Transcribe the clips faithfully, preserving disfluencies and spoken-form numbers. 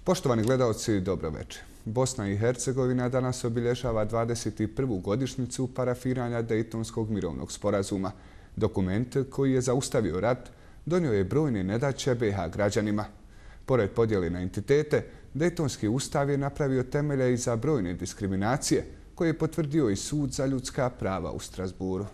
Poštovani gledalci, dobro večer. Bosna i Hercegovina danas obilježava dvadeset prvu godišnjicu parafiranja Dejtonskog mirovnog sporazuma. Dokument koji je zaustavio rat donio je brojne nedaće be ha građanima. Pored podjele na entitete, Dejtonski ustav je napravio temelje i za brojne diskriminacije, koje je potvrdio i Sud za ljudska prava u Strasburu.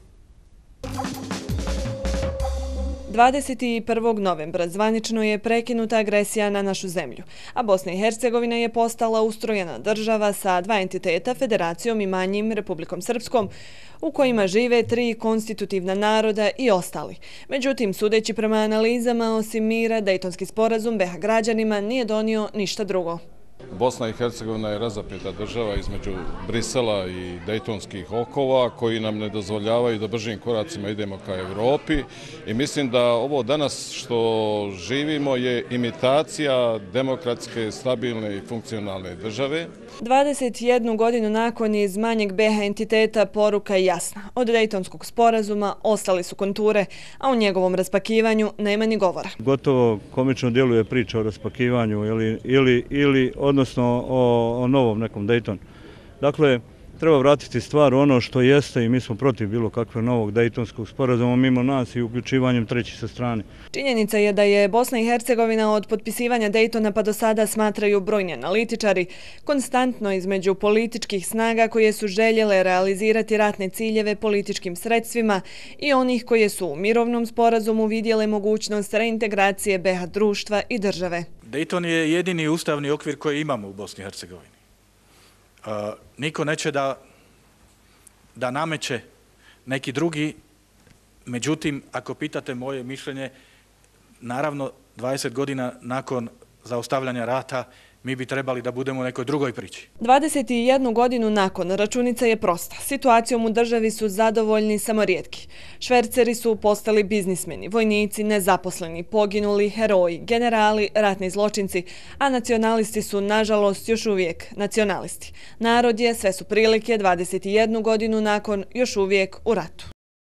dvadeset prvog novembra zvanično je prekinuta agresija na našu zemlju, a Bosna i Hercegovina je postala ustrojena država sa dva entiteta, Federacijom i manjim Republikom Srpskom, u kojima žive tri konstitutivna naroda i ostali. Međutim, sudeći prema analizama, osim mira, Dejtonski sporazum be ha građanima nije donio ništa drugo. Bosna i Hercegovina je razapeta država između Brisela i Dejtonskih okova koji nam ne dozvoljavaju da bržim koracima idemo ka Evropi i mislim da ovo danas što živimo je imitacija demokratske, stabilne i funkcionalne države. dvadeset jednu godinu nakon iz manjeg be ha entiteta poruka je jasna. Od Dejtonskog sporazuma ostali su konture, a u njegovom raspakivanju nema ni govora. Gotovo komično djeluje priča o raspakivanju ili, ili, ili odnosno o, o novom nekom Dejtonu. Dakle, treba vratiti stvar ono što jeste i mi smo protiv bilo kakvog novog Dejtonskog sporazuma mimo nas i uključivanjem trećih sa strane. Činjenica je da je Bosna i Hercegovina od potpisivanja Dejtona pa do sada, smatraju brojni analitičari, konstantno između političkih snaga koje su željele realizirati ratne ciljeve političkim sredstvima i onih koje su u mirovnom sporazumu vidjele mogućnost reintegracije be ha društva i države. Dejton je jedini ustavni okvir koji imamo u Bosni i Hercegovini. Uh, niko neće da, da nameće neki drugi, međutim, ako pitate moje mišljenje, naravno dvadeset godina nakon zaustavljanja rata mi bi trebali da budemo u nekoj drugoj priči. dvadeset jednu godinu nakon, računica je prosta. Situacijom u državi su zadovoljni samo rijetki. Šverceri su postali biznismeni, vojnici, nezaposleni, poginuli, heroji, generali, ratni zločinci, a nacionalisti su, nažalost, još uvijek nacionalisti. Narod je, sve su prilike, dvadeset jednu godinu nakon, još uvijek u ratu.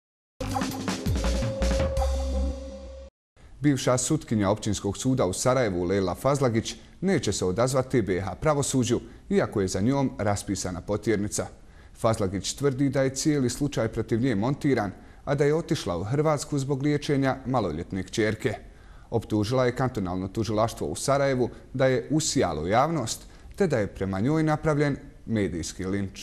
Bivša sutkinja Općinskog suda u Sarajevu Lejla Fazlagić neće se odazvati be ha pravosuđu, iako je za njom raspisana potjernica. Fazlagić tvrdi da je cijeli slučaj protiv nje montiran, a da je otišla u Hrvatsku zbog liječenja maloljetne kćerke. Optužila je kantonalno tužilaštvo u Sarajevu da je usijalo javnost, te da je prema njoj napravljen medijski linč.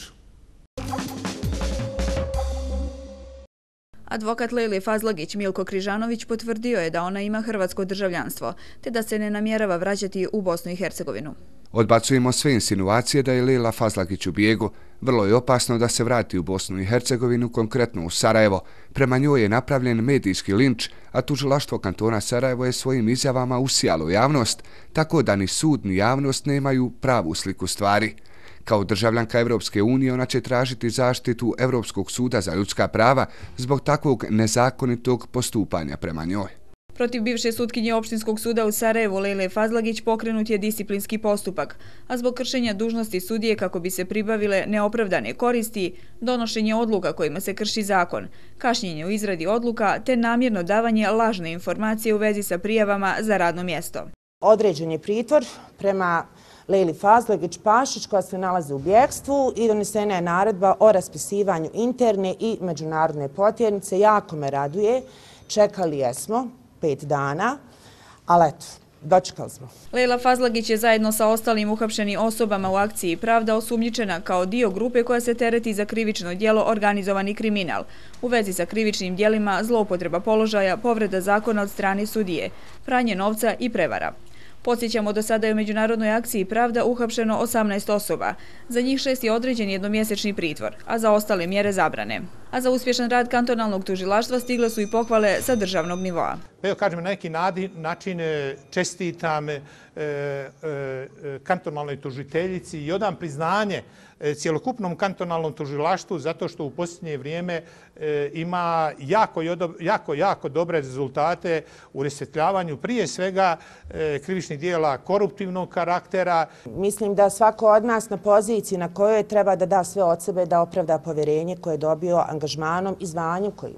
Advokat Lejle Fazlagić Milko Križanović potvrdio je da ona ima hrvatsko državljanstvo, te da se ne namjerava vraćati u Bosnu i Hercegovinu. Odbacujemo sve insinuacije da je Lejla Fazlagić u bijegu. Vrlo je opasno da se vrati u Bosnu i Hercegovinu, konkretno u Sarajevo. Prema njoj je napravljen medijski linč, a tužilaštvo kantona Sarajevo je svojim izjavama usijalo javnost, tako da ni sud ni javnost nemaju pravu sliku stvari. Kao državljanka Evropske unije ona će tražiti zaštitu Evropskog suda za ljudska prava zbog takvog nezakonitog postupanja prema njoj. Protiv bivše sutkinje Opštinskog suda u Sarajevu Lejle Fazlagić pokrenut je disciplinski postupak, a zbog kršenja dužnosti sudije kako bi se pribavile neopravdane koristi, donošenje odluka kojima se krši zakon, kašnjenje u izradi odluka te namjerno davanje lažne informacije u vezi sa prijavama za radno mjesto. Određen je pritvor prema Lejli Fazlagić Pašić koja se nalazi u bjegstvu i donesena je naredba o raspisivanju interne i međunarodne potjernice. Jako me raduje. Čekali jesmo pet dana, ali eto, dočekali smo. Lejla Fazlagić je zajedno sa ostalim uhapšenim osobama u akciji Pravda osumnjičena kao dio grupe koja se tereti za krivično djelo organizovani kriminal u vezi sa krivičnim djelima zloupotreba položaja, povreda zakona od strane sudije, pranje novca i prevara. Podsjećamo, do sada je u međunarodnoj akciji Pravda uhapšeno osamnaest osoba. Za njih šest je određen jednomjesečni pritvor, a za ostale mjere zabrane. A za uspješan rad kantonalnog tužilaštva stigle su i pohvale sa državnog nivoa. Evo kažem, na neki način čestitam e, e, kantonalnoj tužiteljici i odam priznanje cjelokupnom kantonalnom tužilaštvu zato što u posljednje vrijeme e, ima jako, jako, jako dobre rezultate u rasvjetljavanju prije svega e, krivičnih dijela koruptivnog karaktera. Mislim da svako od nas na poziciji na kojoj treba da da sve od sebe da opravda povjerenje koje je dobio angažmanom i zvanjem koje ima.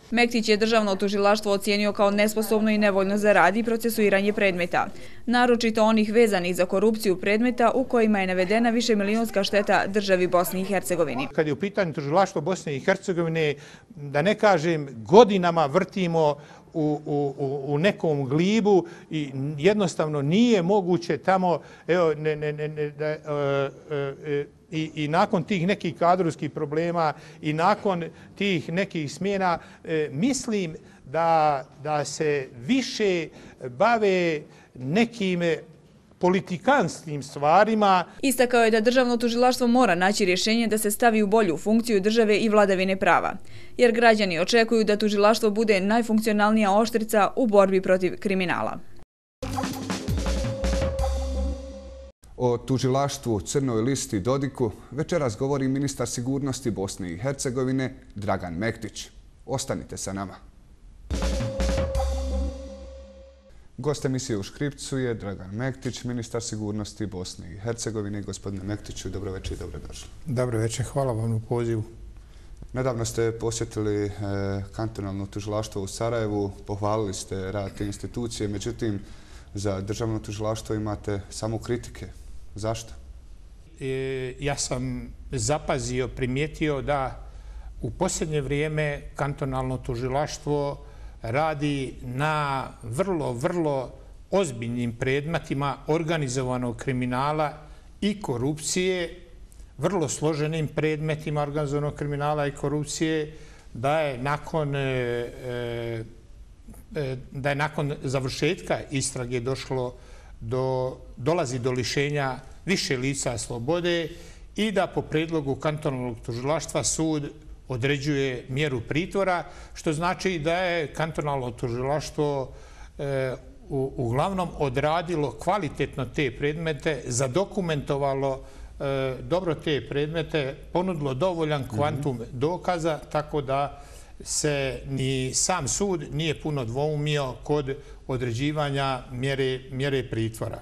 Mektić je državno tužilaštvo ocijenio kao nesposobno i nevoljno za rad i procesuiranje predmeta, naročito onih vezanih za korupciju predmeta u kojima je navedena višemilionska šteta državi Bosni i Hercegovini. Kad je u pitanju tužilaštvo Bosne i Hercegovine, da ne kažem, godinama vrtimo U, u, u nekom glibu i jednostavno nije moguće tamo, evo, ne, ne, ne, ne, da, e, e, i, i nakon tih nekih kadrovskih problema i nakon tih nekih smjena, e, mislim da, da se više bave nekim politikanskim stvarima. Istakao je da državno tužilaštvo mora naći rješenje da se stavi u bolju funkciju države i vladavine prava, jer građani očekuju da tužilaštvo bude najfunkcionalnija oštrica u borbi protiv kriminala. O tužilaštvu, crnoj listi, Dodiku večeras govori ministar sigurnosti Bosne i Hercegovine Dragan Mektić. Ostanite sa nama. Gost emisije u Škripcu je Dragan Mektić, ministar sigurnosti Bosne i Hercegovine. Gospodine Mektiću, dobro večer i dobrodošli. Dobro večer, hvala vam u pozivu. Nedavno ste posjetili e, kantonalno tužilaštvo u Sarajevu, pohvalili ste rad te institucije, međutim za državno tužilaštvo imate samo kritike. Zašto? E, ja sam zapazio, primijetio da u posljednje vrijeme kantonalno tužilaštvo radi na vrlo, vrlo ozbiljnim predmetima organizovanog kriminala i korupcije, vrlo složenim predmetima organizovanog kriminala i korupcije, da je nakon, e, e, da je nakon završetka istrage došlo do, dolazi do lišenja više lica slobode i da po predlogu kantonalnog tužilaštva sud određuje mjeru pritvora, što znači da je kantonalno tužilaštvo e, u, uglavnom odradilo kvalitetno te predmete, zadokumentovalo e, dobro te predmete, ponudilo dovoljan kvantum mm-hmm. dokaza, tako da se ni sam sud nije puno dvoumio kod određivanja mjere, mjere pritvora.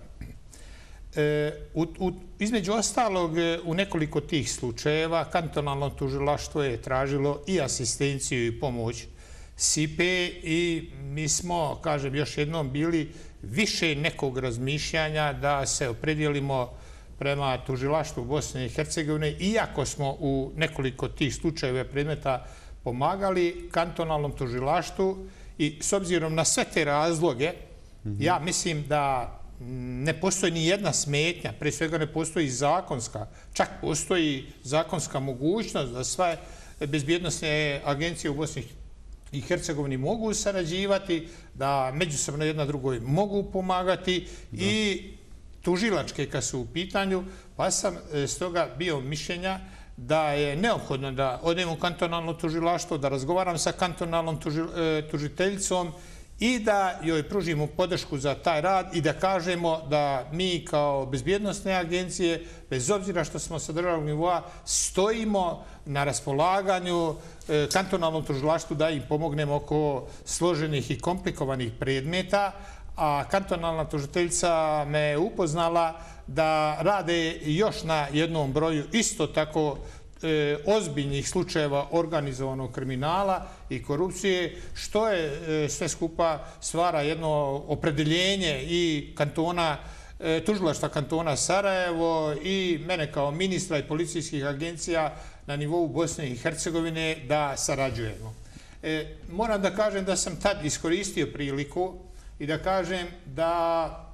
E, u, u, između ostalog, u nekoliko tih slučajeva kantonalno tužilaštvo je tražilo i asistenciju i pomoć S I P E i mi smo, kažem još jednom, bili više nekog razmišljanja da se opredijelimo prema tužilaštvu Bosne i Hercegovine, iako smo u nekoliko tih slučajeva predmeta pomagali kantonalnom tužilaštvu i s obzirom na sve te razloge, mm-hmm. ja mislim da ne postoji ni jedna smetnja, pre svega ne postoji zakonska, čak postoji zakonska mogućnost da sve bezbjednosne agencije u Bosni i Hercegovini mogu sarađivati, da međusobno jedna drugoj mogu pomagati da. I tužilačke kad su u pitanju, pa sam stoga bio mišljenja da je neophodno da odem u kantonalno tužilaštvo, da razgovaram sa kantonalnom tuži, tužiteljicom i da joj pružimo podršku za taj rad i da kažemo da mi kao bezbjednosne agencije, bez obzira što smo sa državnog nivoa, stojimo na raspolaganju kantonalnom tužilaštvu da im pomognemo oko složenih i komplikovanih predmeta, a kantonalna tužiteljica me upoznala da rade još na jednom broju isto tako e, ozbiljnih slučajeva organizovanog kriminala i korupcije, što je e, sve skupa stvara jedno opredeljenje i kantona, e, tužilaštva kantona Sarajevo i mene kao ministra i policijskih agencija na nivou Bosne i Hercegovine da sarađujemo. E, moram da kažem da sam tad iskoristio priliku i da kažem da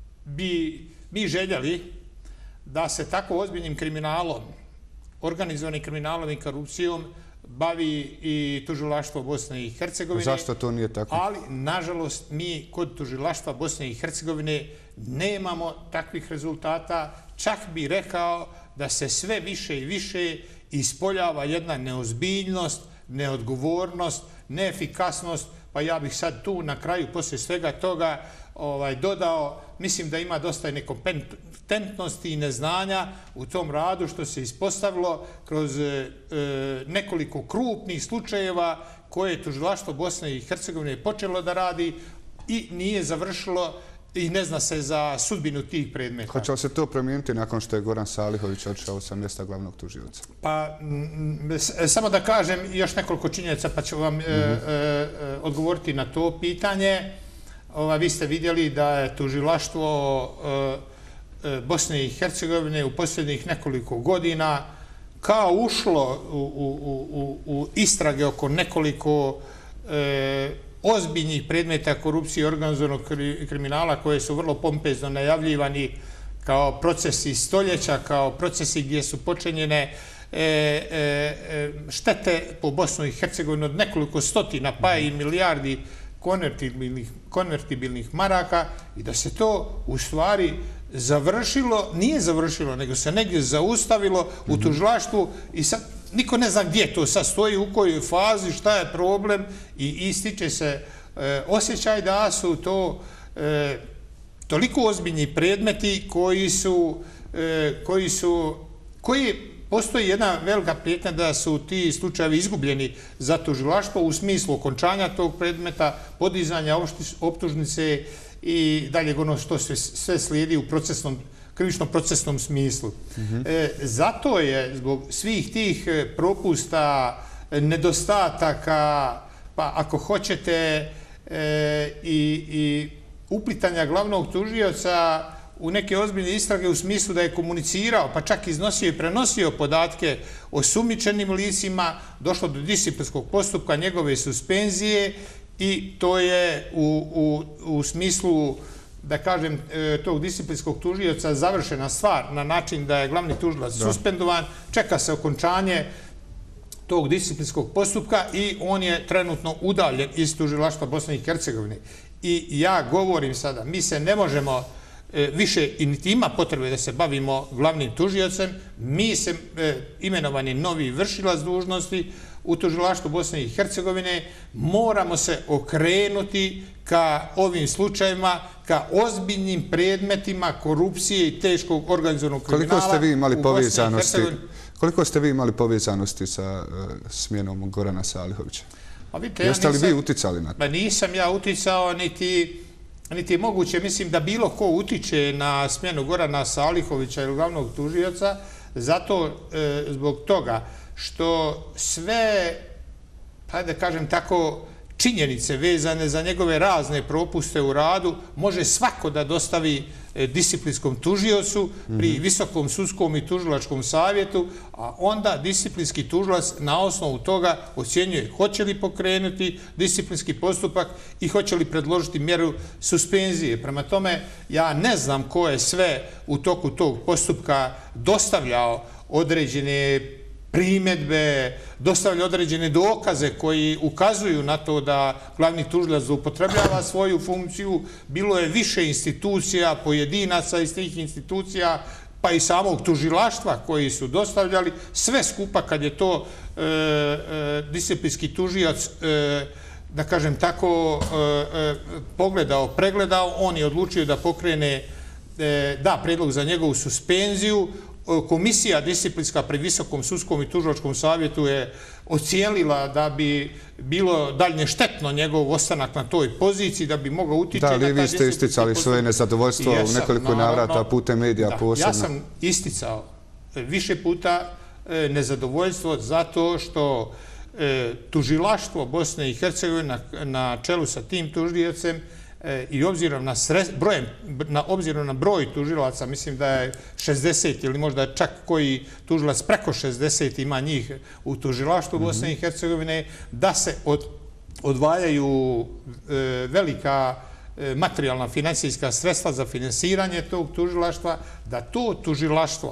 bi mi željeli da se tako ozbiljnim kriminalom, organizovanim kriminalom i korupcijom bavi i tužilaštvo Bosne i Hercegovine. Zašto to nije tako? Ali, nažalost, mi kod tužilaštva Bosne i Hercegovine nemamo takvih rezultata. Čak bi rekao da se sve više i više ispoljava jedna neozbiljnost, neodgovornost, neefikasnost, pa ja bih sad tu na kraju poslije svega toga ovaj, dodao, mislim da ima dosta nekompetentnosti i neznanja u tom radu što se ispostavilo kroz e, nekoliko krupnih slučajeva koje je tužilaštvo Bosne i Hercegovine počelo da radi i nije završilo i ne zna se za sudbinu tih predmeta. Hoće li se to promijeniti nakon što je Goran Salihović odšao sa mjesta glavnog tužioca? Pa, samo da kažem još nekoliko činjenica pa ću vam mm-hmm. e, e, odgovoriti na to pitanje. Ova, vi ste vidjeli da je tužilaštvo e, e, Bosne i Hercegovine u posljednjih nekoliko godina kao ušlo u, u, u, u istrage oko nekoliko e, ozbiljnih predmeta korupcije i organizovanog kriminala koje su vrlo pompezno najavljivani kao procesi stoljeća, kao procesi gdje su počinjene e, e, štete po Bosnu i Hercegovinu od nekoliko stotina pa i milijardi konvertibilnih, konvertibilnih maraka i da se to u stvari završilo, nije završilo, nego se negdje zaustavilo u tužilaštvu i sad niko ne zna gdje to sad stoji, u kojoj fazi, šta je problem i ističe se e, osjećaj da su to e, toliko ozbiljni predmeti koji su, e, koji su, koji postoji jedna velika prijetnja da su ti slučajevi izgubljeni za tužilaštvo u smislu okončanja tog predmeta, podizanja optužnice i dalje ono što sve, sve slijedi u procesnom krivičnom procesnom smislu. Mm-hmm. E, zato je zbog svih tih propusta, nedostataka, pa ako hoćete e, i, i uplitanja glavnog tužioca u neke ozbiljne istrage u smislu da je komunicirao, pa čak iznosio i prenosio podatke o sumnjičenim licima, došlo do disciplinskog postupka, njegove suspenzije i to je u, u, u smislu da kažem, tog disciplinskog tužioca završena stvar na način da je glavni tužilac suspendovan, čeka se okončanje tog disciplinskog postupka i on je trenutno udaljen iz tužilaštva Bosne i Hercegovine. I ja govorim sada, mi se ne možemo više i niti ima potrebe da se bavimo glavnim tužiocem, mi se imenovani novi vršilac dužnosti u tužilaštvu Bosne i Hercegovine moramo se okrenuti ka ovim slučajima, ka ozbiljnim predmetima korupcije i teškog organizovanog kriminala. Koliko ste vi imali povezanosti, koliko ste vi imali povezanosti sa uh, smjenom Gorana Salihovića? A vidite, Jeste ja li nisam, vi uticali na to? Ba nisam ja uticao, niti, niti je moguće, mislim da bilo ko utiče na smjenu Gorana Salihovića ili glavnog tužioca, zato e, zbog toga što sve, pa da kažem tako, činjenice vezane za njegove razne propuste u radu može svako da dostavi disciplinskom tužiocu pri Visokom sudskom i tužilačkom savjetu, a onda disciplinski tužilac na osnovu toga ocjenjuje hoće li pokrenuti disciplinski postupak i hoće li predložiti mjeru suspenzije. Prema tome, ja ne znam ko je sve u toku tog postupka dostavljao određene primjedbe, dostavlja određene dokaze koji ukazuju na to da glavni tužilac zloupotrebljava svoju funkciju. Bilo je više institucija, pojedinaca iz tih institucija, pa i samog tužilaštva koji su dostavljali. Sve skupa kad je to e, e, disciplinski tužilac, e, da kažem tako, e, e, pogledao, pregledao, on je odlučio da pokrene, e, da predlog za njegovu suspenziju. Komisija disciplinska pri Visokom sudskom i tužilačkom savjetu je ocijenila da bi bilo daljnje štetno njegov ostanak na toj poziciji, da bi mogao utići na taj disciplinski postupak. Da, li vi ste isticali svoje nezadovoljstvo u nekoliko navrata putem medija posebno? Ja sam isticao više puta nezadovoljstvo zato što tužilaštvo Bosne i Hercegovine na čelu sa tim tužiocem i obzirom na, brojem, na, obzirom na broj tužilaca, mislim da je šezdeset ili možda čak koji tužilac preko šezdeset ima njih u tužilaštvu Bosne i Hercegovine, da se od, odvajaju e, velika e, materijalna financijska sredstva za finansiranje tog tužilaštva, da to tužilaštvo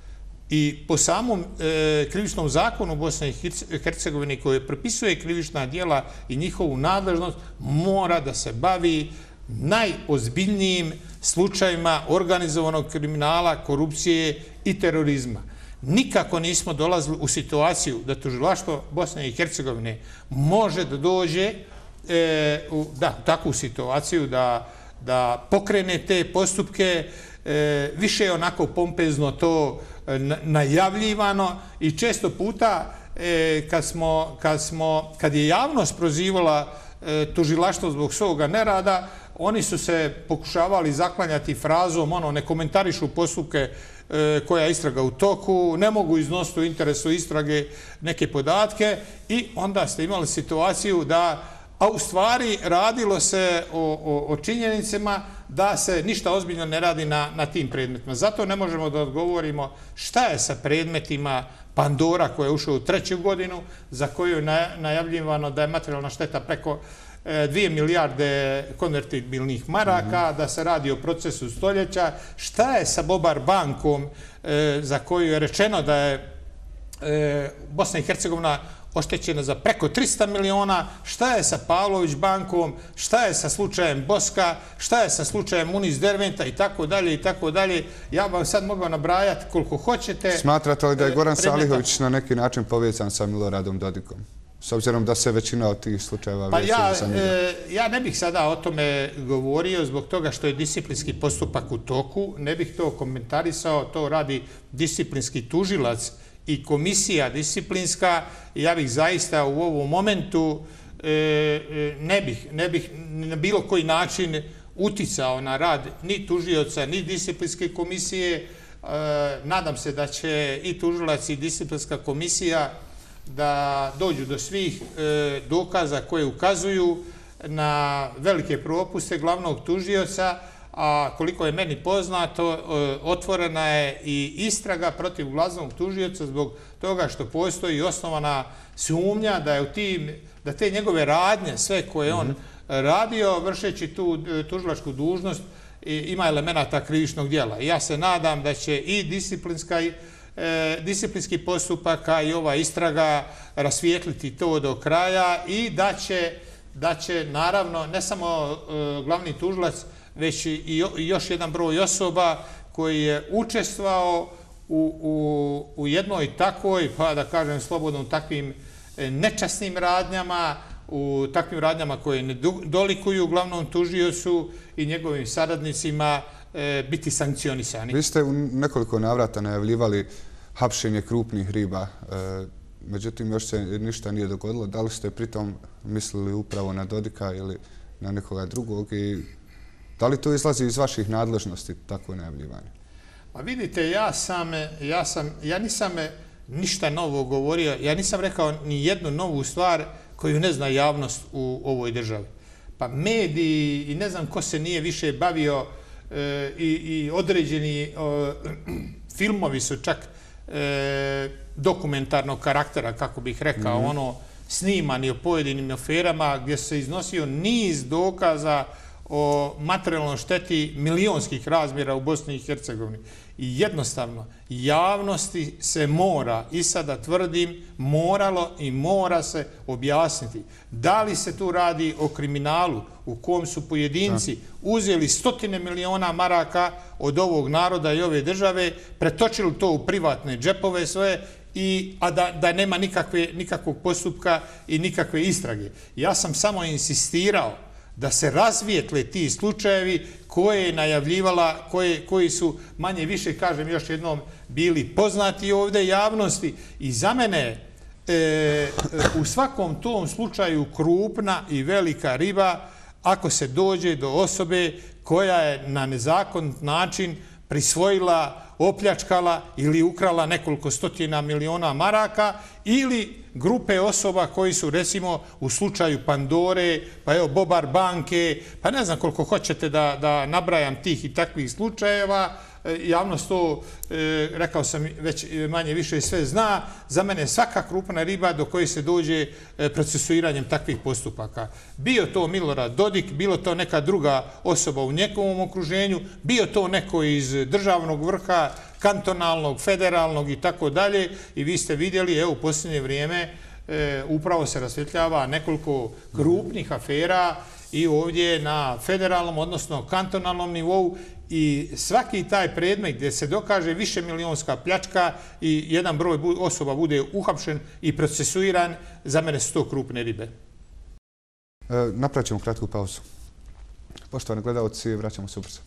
i po samom e, krivičnom zakonu Bosne i Hercegovine koje propisuje krivična djela i njihovu nadležnost, mora da se bavi najozbiljnijim slučajima organizovanog kriminala, korupcije i terorizma. Nikako nismo dolazili u situaciju da tužilaštvo Bosne i Hercegovine može da dođe e, u da, takvu situaciju da, da pokrene te postupke. E, više je onako pompezno to najavljivano i često puta e, kad, smo, kad, smo, kad je javnost prozivala e, tužilaštvo zbog svoga nerada, oni su se pokušavali zaklanjati frazom, ono, ne komentarišu postupke koja je istraga u toku, ne mogu iznositi u interesu istrage neke podatke i onda ste imali situaciju da, a u stvari radilo se o, o, o činjenicama da se ništa ozbiljno ne radi na, na tim predmetima. Zato ne možemo da odgovorimo šta je sa predmetima Pandora koja je ušao u treću godinu, za koju je najavljivano da je materijalna šteta preko dvije milijarde konvertibilnih maraka, da se radi o procesu stoljeća. Šta je sa Bobar bankom za koju je rečeno da je Bosna i Hercegovina oštećena za preko trista miliona, šta je sa Pavlović bankom, šta je sa slučajem Boska, šta je sa slučajem Unis Derventa i tako dalje i tako dalje. Ja vam sad mogu nabrajati koliko hoćete. Smatrate li da je Goran Salihović na neki način povezan sa Miloradom Dodikom? S obzirom da se većina od tih slučajeva pa vezuje ja, za njega. E, ja ne bih sada o tome govorio zbog toga što je disciplinski postupak u toku. Ne bih to komentarisao, to radi disciplinski tužilac i komisija disciplinska. Ja bih zaista u ovom momentu e, ne bih, ne bih na bilo koji način uticao na rad ni tužioca, ni disciplinske komisije. E, nadam se da će i tužilac i disciplinska komisija da dođu do svih e, dokaza koje ukazuju na velike propuste glavnog tužioca, a koliko je meni poznato, e, otvorena je i istraga protiv glavnog tužioca zbog toga što postoji osnovana sumnja da je u tim, da te njegove radnje, sve koje on radio, vršeći tu tužilačku dužnost, ima elemenata krivičnog djela. Ja se nadam da će i disciplinska E, disciplinski postupak i ova istraga rasvijetliti to do kraja i da će, da će naravno ne samo e, glavni tužilac, već i, i još jedan broj osoba koji je učestvovao u, u, u jednoj takvoj, pa da kažem slobodno, takvim nečasnim radnjama, u takvim radnjama koje ne dolikuju glavnom tužiocu i njegovim saradnicima biti sankcionisani. Vi ste u nekoliko navrata najavljivali hapšenje krupnih riba, međutim još se ništa nije dogodilo. Da li ste pritom mislili upravo na Dodika ili na nekoga drugog i da li to izlazi iz vaših nadležnosti, tako najavljivanje? Pa vidite, ja sam, ja sam, ja nisam ništa novo govorio, ja nisam rekao ni jednu novu stvar koju ne zna javnost u ovoj državi. Pa mediji i ne znam ko se nije više bavio e, i, i određeni o, filmovi su čak e, dokumentarnog karaktera, kako bih rekao, mm-hmm. ono snimani o pojedinim aferama gdje se iznosio niz dokaza o materijalnoj šteti milionskih razmjera u Bosni i Hercegovini. I jednostavno, javnosti se mora, i sada tvrdim, moralo i mora se objasniti da li se tu radi o kriminalu u kom su pojedinci uzeli stotine miliona maraka od ovog naroda i ove države, pretočili to u privatne džepove svoje, i, a da, da nema nikakve, nikakvog postupka i nikakve istrage. Ja sam samo insistirao da se razvijetle ti slučajevi koje je najavljivala, koje, koji su manje više, kažem još jednom, bili poznati ovdje javnosti. I za mene e, u svakom tom slučaju krupna i velika riba ako se dođe do osobe koja je na nezakonit način prisvojila, opljačkala ili ukrala nekoliko stotina miliona maraka ili grupe osoba koji su, recimo, u slučaju Pandore, pa evo Bobar banke, pa ne znam koliko hoćete da, da nabrajam tih i takvih slučajeva. Javnost to, e, rekao sam, već manje više sve zna. Za mene je svaka krupna riba do koje se dođe e, procesuiranjem takvih postupaka. Bio to Milorad Dodik, bilo to neka druga osoba u njegovom okruženju, bio to neko iz državnog vrha, kantonalnog, federalnog i tako dalje. I vi ste vidjeli, evo, u posljednje vrijeme e, upravo se rasvjetljava nekoliko krupnih afera i ovdje na federalnom, odnosno kantonalnom nivou, i svaki taj predmet gdje se dokaže više milionska pljačka i jedan broj osoba bude uhapšen i procesuiran, za mene su to krupne ribe. E, napravit ćemo kratku pauzu. Poštovani gledalci, vraćamo se ubrzo.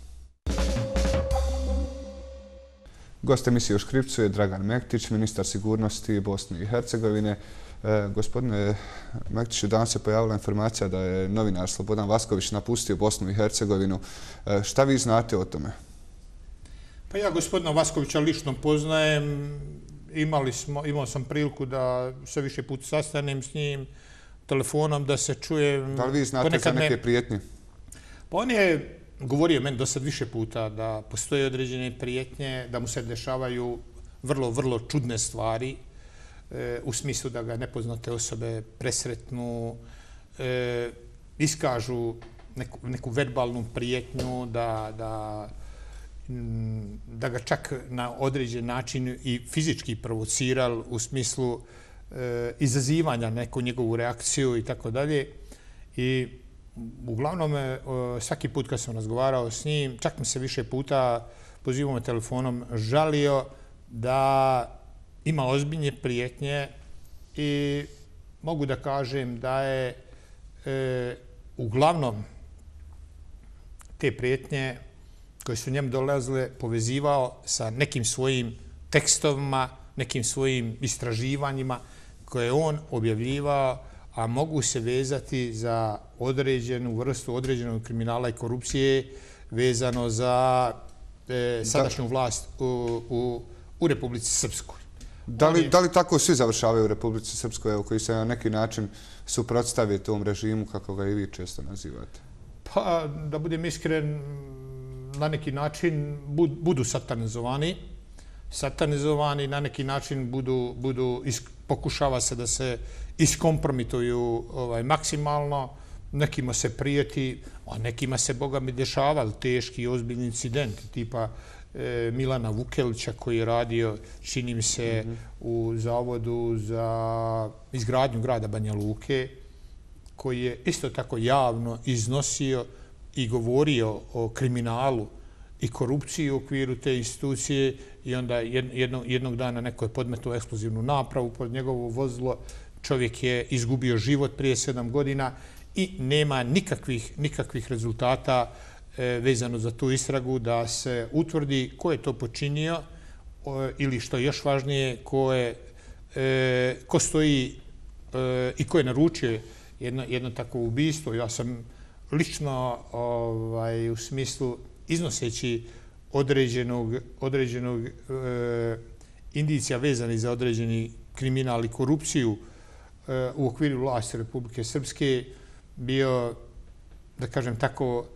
Gost emisije u Škripcu je Dragan Mektić, ministar sigurnosti Bosne i Hercegovine. Gospodine Mektiću, danas se pojavila informacija da je novinar Slobodan Vasković napustio Bosnu i Hercegovinu. Šta vi znate o tome? Pa ja gospodina Vaskovića lično poznajem. Imali smo, imao sam priliku da se više put sastanem s njim, telefonom da se čujem. Da li vi znate za neke prijetnje? Pa on je govorio meni do sad više puta da postoje određene prijetnje, da mu se dešavaju vrlo, vrlo čudne stvari, u smislu da ga nepoznate osobe presretnu, iskažu neku, neku verbalnu prijetnju, da, da, da ga čak na određen način i fizički provocirali u smislu izazivanja neku njegovu reakciju i tako dalje. I uglavnom, svaki put kad sam razgovarao s njim, čak mi se više puta pozivao telefonom žalio da ima ozbiljne prijetnje i mogu da kažem da je e, uglavnom te prijetnje koje su njemu dolazile povezivao sa nekim svojim tekstovima, nekim svojim istraživanjima koje je on objavljivao, a mogu se vezati za određenu vrstu određenog kriminala i korupcije vezano za e, sadašnju vlast u, u, u Republici Srpskoj. Da li, da li tako svi završavaju u Republici Srpskoj, evo, koji se na neki način suprotstave tom režimu, kako ga i vi često nazivate? Pa, da budem iskren, na neki način budu satanizovani. Satanizovani, na neki način budu, budu isk, pokušava se da se iskompromituju ovaj, maksimalno. Nekima se prijeti, a nekima se, boga mi, dešavali teški i ozbiljni incidenti, tipa Milana Vukelića koji je radio, čini mi se, mm-hmm. u Zavodu za izgradnju grada Banja Luke, koji je isto tako javno iznosio i govorio o kriminalu i korupciji u okviru te institucije i onda jedno, jednog dana neko je podmetao eksplozivnu napravu pod njegovo vozilo, čovjek je izgubio život prije sedam godina i nema nikakvih, nikakvih rezultata vezano za tu istragu da se utvrdi ko je to počinio ili što je još važnije, ko, je, ko stoji i ko je naručio jedno, jedno takvo ubistvo. Ja sam lično ovaj, u smislu iznoseći određenog, određenog e, indicija vezani za određeni kriminal i korupciju e, u okviru vlasti Republike Srpske bio, da kažem tako,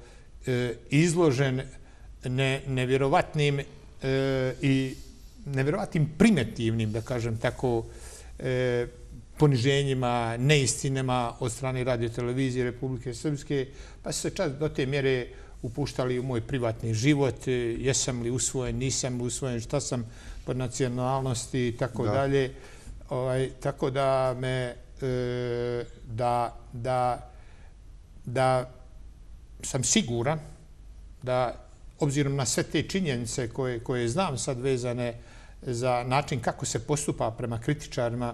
izložen ne, nevjerovatnim e, i nevjerovatnim primitivnim, da kažem tako, e, poniženjima, neistinama od strane radiotelevizije Republike Srpske, pa su se čak do te mjere upuštali u moj privatni život, jesam li usvojen, nisam li usvojen, šta sam po nacionalnosti i tako dalje. Ovaj, tako da me, e, da, da, da sam siguran da, obzirom na sve te činjenice koje, koje znam sad vezane za način kako se postupa prema kritičarima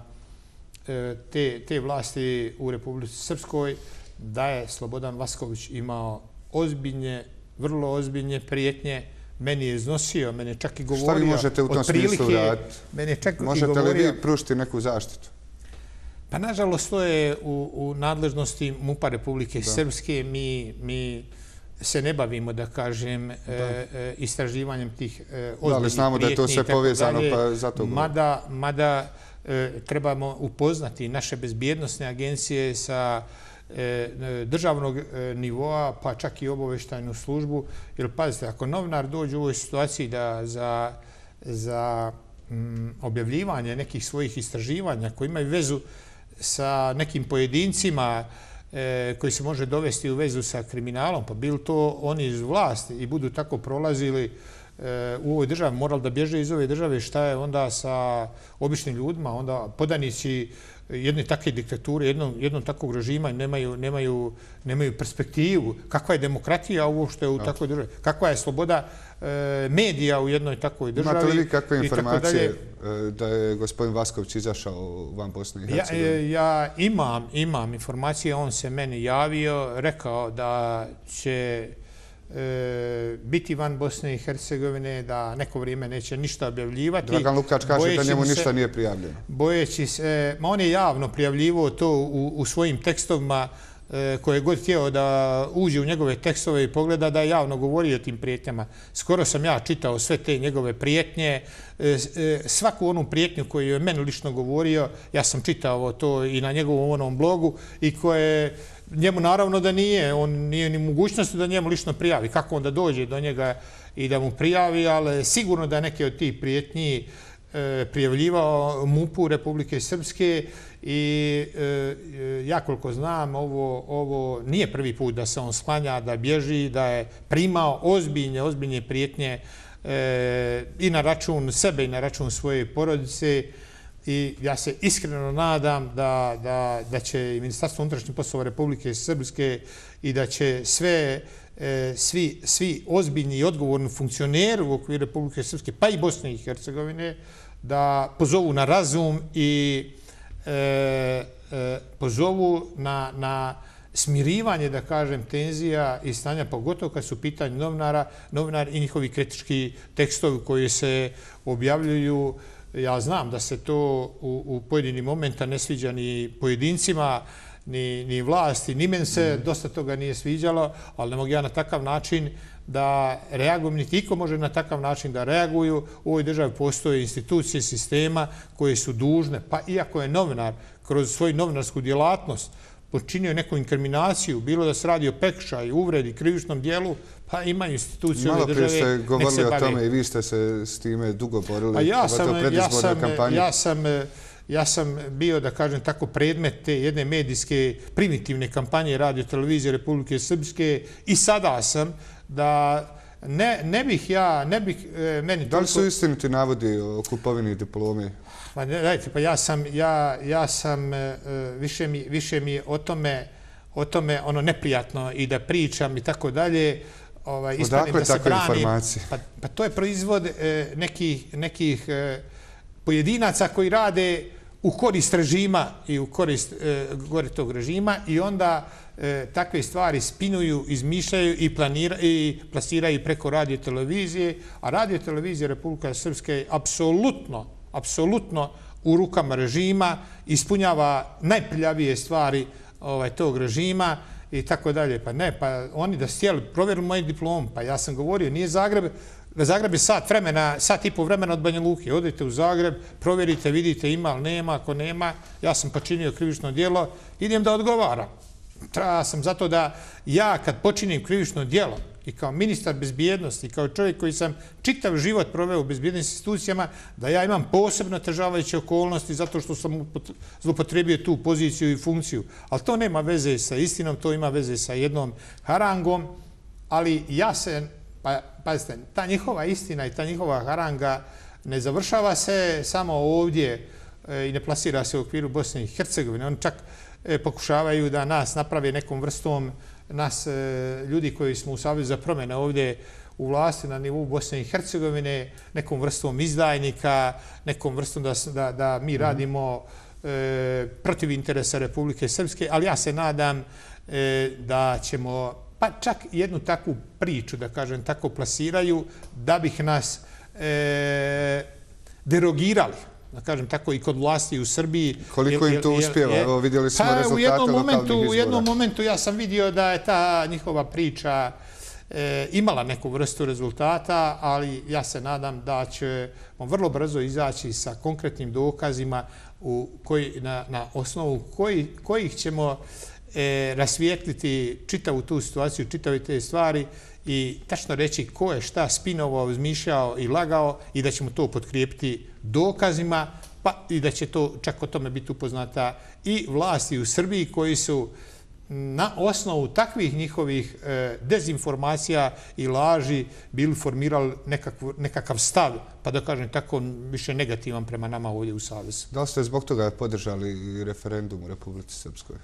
te, te vlasti u Republici Srpskoj, da je Slobodan Vasković imao ozbiljne, vrlo ozbiljne prijetnje. Meni je iznosio, meni je čak i govorio... Šta vi možete u tom smislu raditi? Možete li vi pružiti neku zaštitu? Pa, nažalost, to je u, u nadležnosti MUP-a Republike da. Srpske. Mi, mi se ne bavimo, da kažem, da. E, istraživanjem tih e, ozbiljnih prijetnji. Da, ali znamo da je to sve povezano, pa zato... Mada, mada e, trebamo upoznati naše bezbjednostne agencije sa e, državnog e, nivoa, pa čak i obavještajnu službu. Jer, pazite, ako novinar dođe u ovoj situaciji da za, za m, objavljivanje nekih svojih istraživanja koji imaju vezu sa nekim pojedincima e, koji se može dovesti u vezu sa kriminalom, pa bili to oni iz vlasti i budu tako prolazili e, u ovoj državi, morali da bježe iz ove države, šta je onda sa običnim ljudima, onda podanici jedne takve diktature, jednog, jednog takvog režima nemaju, nemaju, nemaju perspektivu. Kakva je demokratija ovo što je u takvoj državi? Kakva je sloboda e, medija u jednoj takvoj državi? Imate li vi kakve informacije da je gospodin Vasković izašao van Bosne i Hercegovine? Ja, ja imam, imam informacije, on se meni javio, rekao da će biti van Bosne i Hercegovine, da neko vrijeme neće ništa objavljivati. Dragan Lukač kaže da njemu ništa nije prijavljeno. Bojeći se, ma on je javno prijavljivo to u, u svojim tekstovima, koje je god htio da uđe u njegove tekstove i pogleda, da je javno govorio o tim prijetnjama. Skoro sam ja čitao sve te njegove prijetnje, svaku onu prijetnju koju je meni lično govorio, ja sam čitao to i na njegovom onom blogu i koje njemu naravno da nije, on nije ni mogućnosti da njemu lično prijavi. Kako onda dođe do njega i da mu prijavi, ali sigurno da neke od tih prijetnji prijavljivao MUP-u Republike Srpske i ja koliko znam, ovo nije prvi put da se on sklanja, da bježi, da je primao ozbiljne, ozbiljne prijetnje i na račun sebe i na račun svoje porodice. I ja se iskreno nadam da, da, da će i Ministarstvo unutrašnjih poslova Republike Srpske i da će sve, e, svi, svi ozbiljni i odgovorni funkcioneri u okviru Republike Srpske, pa i Bosne i Hercegovine, da pozovu na razum i e, e, pozovu na, na smirivanje, da kažem, tenzija i stanja, pogotovo kad su pitanje novinara, novinar i njihovi kritički tekstovi koji se objavljuju. Ja znam da se to u, u pojedinim momenta ne sviđa ni pojedincima, ni, ni vlasti, ni meni se dosta toga nije sviđalo, ali ne mogu ja na takav način da reagujem, niti iko može na takav način da reaguju. U ovoj državi postoje institucije sistema koje su dužne, pa iako je novinar kroz svoju novinarsku djelatnost počinio neku inkriminaciju, bilo da se radi o prekršaju, uvredi, krivičnom dijelu, pa imaju institucije ove države. Malo prije ste govorili o tome i vi ste se s time dugo borili. A ja sam, ja sam, ja sam, ja sam bio, da kažem tako, predmet te jedne medijske primitivne kampanje Radio televizije Republike Srpske i sada sam da ne, ne bih ja, ne bih meni... Da li su istiniti navodi o kupovini diplome? Pa dajte, pa ja sam, ja, ja sam, više mi, više mi o tome, o tome ono neprijatno i da pričam i tako dalje. Ovaj, Odakle da takve informacije? Pa, pa to je proizvod e, nekih, nekih e, pojedinaca koji rade u korist režima i u korist e, gore tog režima i onda e, takve stvari spinuju, izmišljaju i, planira, i plasiraju preko radio televizije, a radio televizija Republika Srpska je apsolutno, apsolutno u rukama režima, ispunjava najprljavije stvari ovaj, tog režima i tako dalje. Pa ne, pa oni da stijeli, provjerili moj diplom, pa ja sam govorio, nije Zagreb, Zagreb je sat vremena, sat i po vremena od Banja Luke. Odete u Zagreb, provjerite, vidite ima ili nema, ako nema, ja sam počinio krivično djelo, idem da odgovaram. Treba sam zato da ja kad počinim krivično djelo i kao ministar bezbjednosti, kao čovjek koji sam čitav život proveo u bezbjednim institucijama, da ja imam posebno otežavajuće okolnosti zato što sam zloupotrebio tu poziciju i funkciju. Ali to nema veze sa istinom, to ima veze sa jednom harangom, ali ja se, pa, pazite, ta njihova istina i ta njihova haranga ne završava se samo ovdje i ne plasira se u okviru Bosne i Hercegovine. Oni čak pokušavaju da nas naprave nekom vrstom, nas ljudi koji smo u Savezu za promjene ovdje u vlasti na nivou Bosne i Hercegovine, nekom vrstom izdajnika, nekom vrstom da, da, da mi radimo e, protiv interesa Republike Srpske, ali ja se nadam e, da ćemo, pa čak jednu takvu priču, da kažem, tako plasiraju, da bih nas e, derogirali, da kažem tako, i kod vlasti u Srbiji. Koliko im to uspjeva? Evo, vidjeli smo pa, rezultate u jednom lokalnih momentu, izbora. U jednom momentu ja sam vidio da je ta njihova priča e, imala neku vrstu rezultata, ali ja se nadam da ćemo vrlo brzo izaći sa konkretnim dokazima u koji, na, na osnovu koji, kojih ćemo e, rasvijetliti čitavu tu situaciju, čitave te stvari i tačno reći ko je šta spinovao, izmišljao i lagao i da ćemo to potkrijepiti dokazima, pa i da će to čak o tome biti upoznata i vlasti u Srbiji koji su na osnovu takvih njihovih e, dezinformacija i laži bili formirali nekakvu, nekakav stav, pa da kažem tako, više negativan prema nama ovdje u Savezu. Da li ste zbog toga podržali referendum u Republici Srpskoj?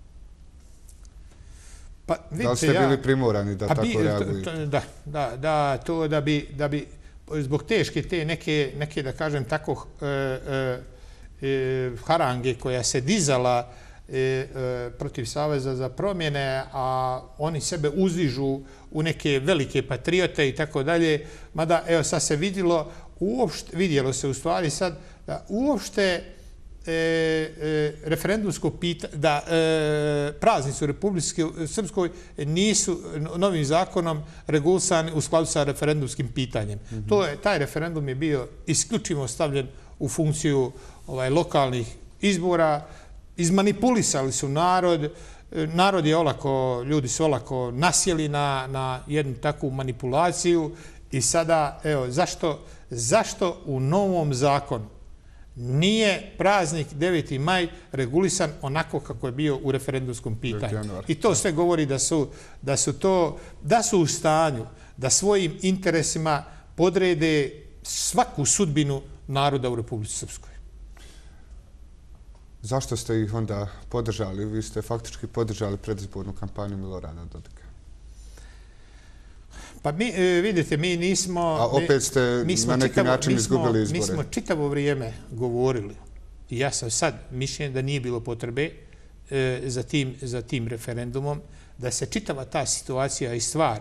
Pa, vidite, da li ste bili ja, primorani da tako bi, reagujete? Da, da, da, to da bi, da bi zbog teške te neke, neke da kažem tako, e, e, harange koja se dizala protiv Saveza za promjene, a oni sebe uzdižu u neke velike patriote i tako dalje. Mada, evo, sad se vidjelo, uopšte, vidjelo se u stvari sad, da uopšte E, e, referendumsko pitanje, da e, praznici u Republike Srpskoj nisu novim zakonom regulisani u skladu sa referendumskim pitanjem. Mm-hmm. To je, taj referendum je bio isključivo stavljen u funkciju ovaj, lokalnih izbora, izmanipulisali su narod, narod je olako, ljudi su olako nasjeli na, na jednu takvu manipulaciju i sada, evo, zašto, zašto u novom zakonu nije praznik deveti maj regulisan onako kako je bio u referendumskom pitanju. I to sve govori da su, da su, to, da su u stanju da svojim interesima podrede svaku sudbinu naroda u Republici Srpskoj. Zašto ste ih onda podržali? Vi ste faktički podržali predizbornu kampanju Milorada Dodika. Pa mi, vidite, mi nismo... A opet ste na neki način izgubili izbore. Mi smo čitavo vrijeme govorili, i ja sam sad mišljen da nije bilo potrebe za tim, za tim referendumom, da se čitava ta situacija i stvar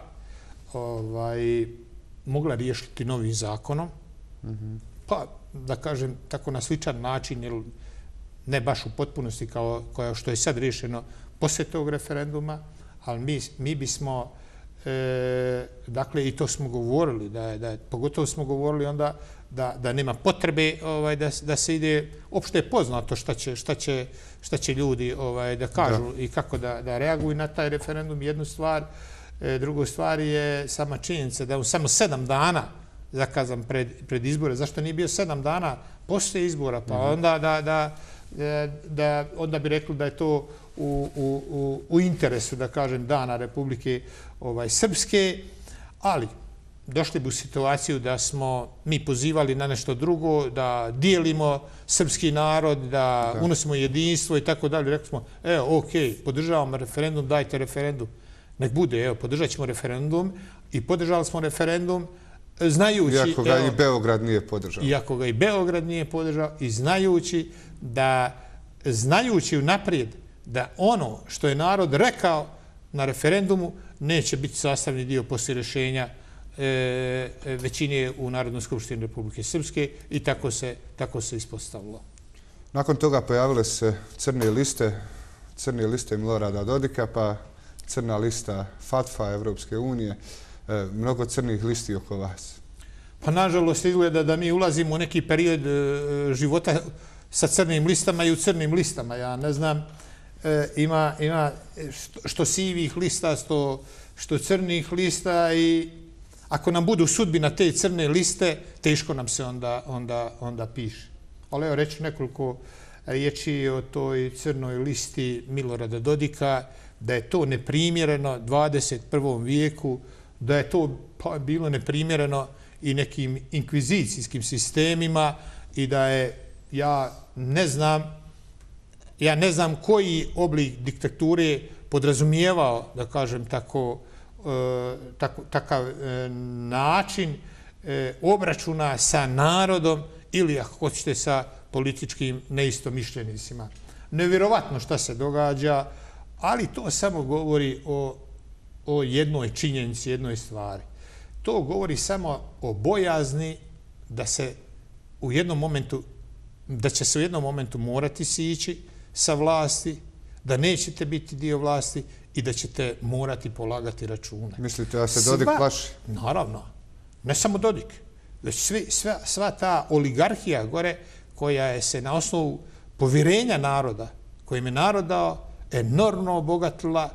ovaj, mogla riješiti novim zakonom, mm-hmm. pa da kažem tako na sličan način, jer ne baš u potpunosti kao, kao što je sad riješeno poslije tog referenduma, ali mi, mi bismo... E, dakle, i to smo govorili, da, da, pogotovo smo govorili onda da, da nema potrebe ovaj, da, da se ide, opšte je poznato šta će, šta će, šta će ljudi ovaj, da kažu da. I kako da, da reaguju na taj referendum, jednu stvar. E, drugu stvar je sama činjenica da je samo sedam dana zakazan pred, pred izbore. Zašto nije bio sedam dana poslije izbora? Pa mm-hmm. onda, da, da, da, onda bi rekli da je to u, u, u, u interesu, da kažem, dana Republike ovaj, Srpske, ali došli bi u situaciju da smo mi pozivali na nešto drugo, da dijelimo srpski narod, da, da. unosimo jedinstvo i tako dalje. Rekli smo, evo, ok, podržavamo referendum, dajte referendum. Nek bude, evo, podržat ćemo referendum i podržali smo referendum znajući... Iako ga evo, i Beograd nije podržao. Iako ga i Beograd nije podržao i znajući da, znajući unaprijed da ono što je narod rekao na referendumu neće biti sastavni dio poslije rješenja e, većine u Narodnoj skupštini Republike Srpske i tako se, tako se ispostavilo. Nakon toga pojavile se crne liste, crne liste Milorada Dodika, pa crna lista FATF-a, Evropske unije, e, mnogo crnih listi oko vas. Pa nažalost izgleda da mi ulazimo u neki period e, života sa crnim listama i u crnim listama. Ja ne znam, e, ima, ima što, što sivih lista, što, što crnih lista i ako nam budu sudbina te crne liste, teško nam se onda, onda, onda piše. Ali evo reći nekoliko riječi o toj crnoj listi Milorada Dodika, da je to neprimjereno dvadeset prvom vijeku, da je to pa, bilo neprimjereno i nekim inkvizicijskim sistemima i da je, ja ne znam, ja ne znam koji oblik diktature podrazumijevao, da kažem tako, e, tako takav e, način e, obračuna sa narodom ili, ako hoćete, sa političkim neistomišljenicima. Nevjerovatno šta se događa, ali to samo govori o, o jednoj činjenici, jednoj stvari. To govori samo o bojazni da se u jednom momentu, da će se u jednom momentu morati sići sa vlasti, da nećete biti dio vlasti i da ćete morati polagati račune. Mislite da se Dodik plaši? Naravno. Ne samo Dodik, već svi, sva, sva ta oligarhija gore koja je se na osnovu povjerenja naroda, kojim je narod dao, enormno obogatila,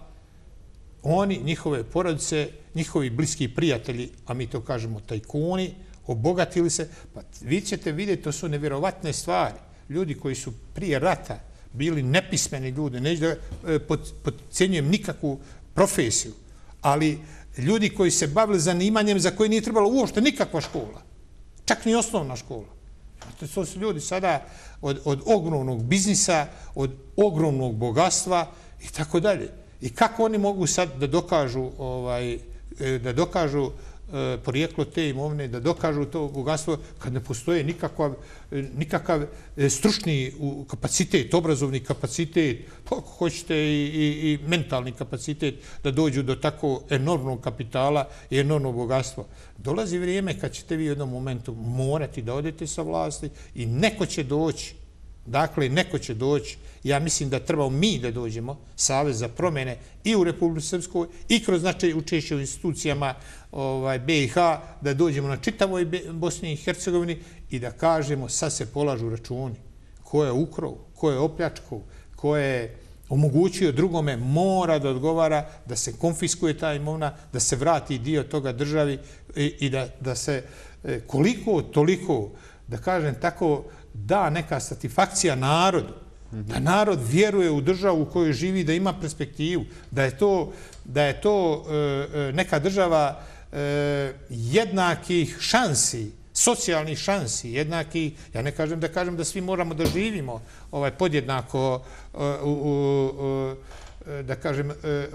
oni, njihove porodice, njihovi bliski prijatelji, a mi to kažemo tajkuni, obogatili se. Pa vi ćete vidjeti, to su nevjerovatne stvari. Ljudi koji su prije rata bili nepismeni ljudi, neću da podcjenjujem nikakvu profesiju, ali ljudi koji se bavili zanimanjem za koje nije trebalo uopšte nikakva škola, čak ni osnovna škola. To su ljudi sada od, od ogromnog biznisa, od ogromnog bogatstva i tako dalje. I kako oni mogu sad da dokažu, ovaj, da dokažu porijeklo te imovine, da dokažu to bogatstvo kad ne postoje nikakav, nikakav stručni kapacitet, obrazovni kapacitet, ako hoćete i, i, i mentalni kapacitet da dođu do tako enormnog kapitala i enormnog bogatstva. Dolazi vrijeme kad ćete vi u jednom momentu morati da odete sa vlasti i neko će doći. Dakle, neko će doći. Ja mislim da trebamo mi da dođemo, Savez za promjene i u Republici Srpskoj i kroz značaj učešće u institucijama ovaj, B i H, da dođemo na čitavoj Bosni i Hercegovini i da kažemo sad se polažu računi. Ko je ukrao, ko je opljačkao, ko je omogućio drugome, mora da odgovara, da se konfiskuje ta imovina, da se vrati dio toga državi i, i da, da se koliko, toliko, da kažem tako, da neka satisfakcija narodu, da narod vjeruje u državu u kojoj živi, da ima perspektivu, da je to, da je to e, neka država e, jednakih šansi, socijalnih šansi, jednakih, ja ne kažem da kažem da svi moramo da živimo ovaj, podjednako e, u, u, da kažem,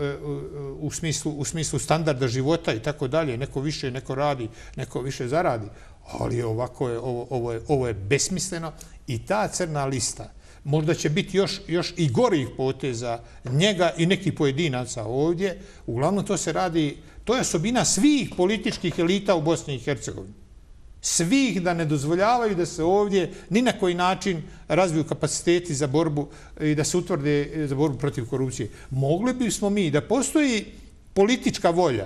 u smislu, u smislu standarda života i tako dalje. Neko više, neko radi, neko više zaradi. Ali ovako je, ovo, ovo je, ovo je besmisleno i ta crna lista možda će biti još, još i gorih poteza njega i nekih pojedinaca ovdje. Uglavnom to se radi, to je osobina svih političkih elita u Bosni i Hercegovini. Svih da ne dozvoljavaju da se ovdje ni na koji način razviju kapaciteti za borbu i da se utvrde za borbu protiv korupcije. Mogli bismo mi da postoji politička volja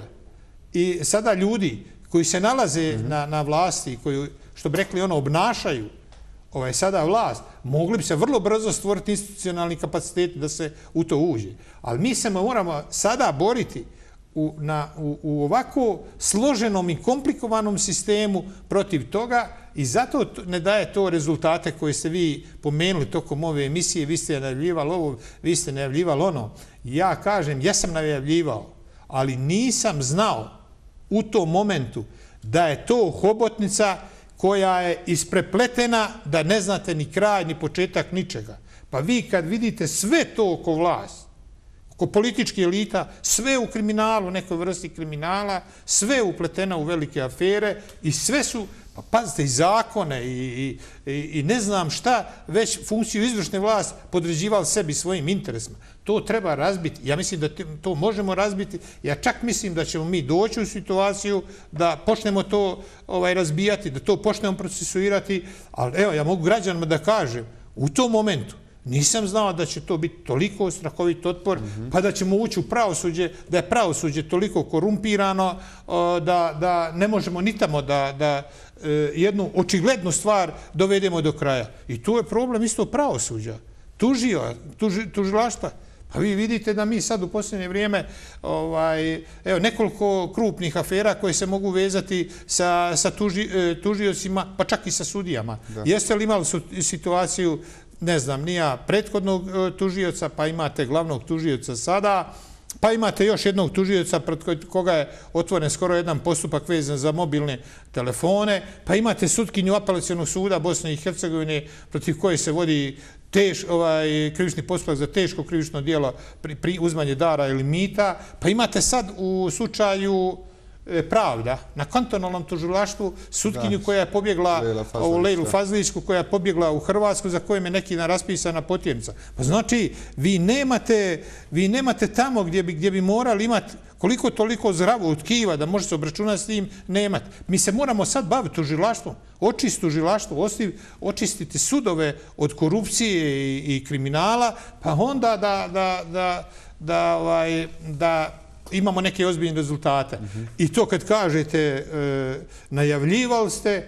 i sada ljudi koji se nalaze mm-hmm. na, na vlasti, koji, što bi rekli, ono, obnašaju ovaj, sada vlast, mogli bi se vrlo brzo stvoriti institucionalni kapacitet da se u to uđe. Ali mi se moramo sada boriti u, na, u, u ovako složenom i komplikovanom sistemu protiv toga i zato ne daje to rezultate koje ste vi pomenuli tokom ove emisije. Vi ste najavljivali ovo, vi ste najavljivali ono. Ja kažem, ja sam najavljivao, ali nisam znao u tom momentu da je to hobotnica koja je isprepletena, da ne znate ni kraj, ni početak ničega. Pa vi kad vidite sve to oko vlast, oko političke elita, sve u kriminalu, nekoj vrsti kriminala, sve upletena u velike afere i sve su, pa pazite, i zakone i, i, i ne znam šta, već funkciju izvršne vlast podređivali sebi svojim interesima. To treba razbiti. Ja mislim da to možemo razbiti. Ja čak mislim da ćemo mi doći u situaciju da počnemo to ovaj, razbijati, da to počnemo procesuirati. Ali evo, ja mogu građanima da kažem, u tom momentu nisam znao da će to biti toliko strahovit otpor, mm-hmm. pa da ćemo ući u pravosuđe, da je pravosuđe toliko korumpirano, da, da ne možemo ni tamo da, da jednu očiglednu stvar dovedemo do kraja. I tu je problem isto pravosuđa, tužio, tuži, tužilaštva. Pa vi vidite da mi sad u posljednje vrijeme ovaj, evo, nekoliko krupnih afera koje se mogu vezati sa, sa tuži, tužiocima, pa čak i sa sudijama. Da. Jeste li imali situaciju, ne znam, nija prethodnog tužioca, pa imate glavnog tužioca sada, pa imate još jednog tužioca pred koga je otvoren skoro jedan postupak vezan za mobilne telefone, pa imate sutkinju apelacionog suda Bosne i Hercegovine protiv koje se vodi teš, ovaj, krivični postupak za teško krivično djelo pri, pri uzmanje dara ili mita, pa imate sad u slučaju Pravda na kantonalnom tužilaštvu sutkinju koja je pobjegla u Lejlu Fazlićku, koja je pobjegla u Hrvatsku, za kojem je neki raspisana potjernica. Pa znači, vi nemate, vi nemate tamo gdje bi, gdje bi morali imati koliko toliko zdravo tkiva da može se obračunati s tim, nemate. Mi se moramo sad baviti tužilaštvom, očistiti tužilaštvo, očistiti sudove od korupcije i, i kriminala, pa onda da, da, da, da, ovaj, da imamo neke ozbiljne rezultate. Mm-hmm. I to kad kažete, e, najavljivali ste,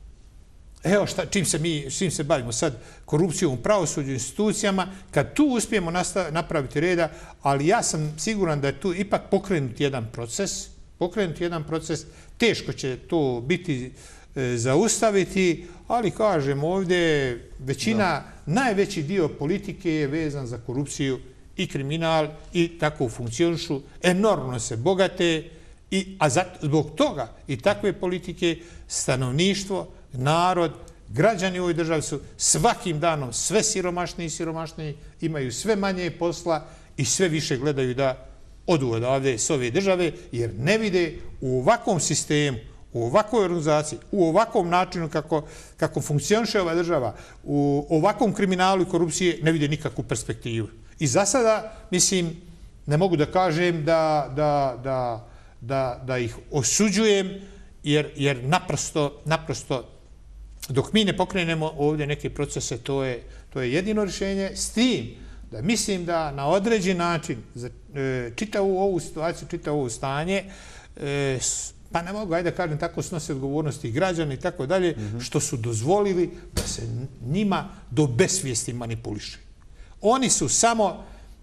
evo šta, čim se mi, čim se bavimo sad, korupcijom u pravosuđu, institucijama, kad tu uspijemo nastav, napraviti reda, ali ja sam siguran da je tu ipak pokrenut jedan proces, pokrenut jedan proces, teško će to biti e, zaustaviti, ali kažem ovdje, većina, da. Najveći dio politike je vezan za korupciju i kriminal i tako funkcionišu, enormno se bogate, i, a zato, zbog toga i takve politike stanovništvo, narod, građani u ovoj državi su svakim danom sve siromašniji i siromašniji, imaju sve manje posla i sve više gledaju da odu odavde s ove države, jer ne vide u ovakvom sistemu, u ovakvoj organizaciji, u ovakvom načinu kako, kako funkcioniše ova država, u ovakvom kriminalu i korupcije, ne vide nikakvu perspektivu. I za sada, mislim, ne mogu da kažem da, da, da, da, da ih osuđujem, jer, jer naprosto, naprosto, dok mi ne pokrenemo ovdje neke procese, to je, to je jedino rješenje, s tim da mislim da na određen način za e, čitavu ovu situaciju, čitavu ovo stanje, e, pa ne mogu, ajde da kažem tako, snose odgovornosti građana i tako dalje, što su dozvolili da se njima do besvijesti manipuliše. Oni su samo,